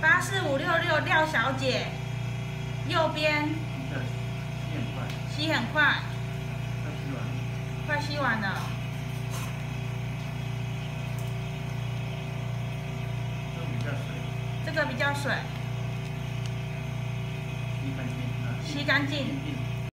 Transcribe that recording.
8456廖小姐，右边吸很快，快吸完了。这个比较水，吸干净。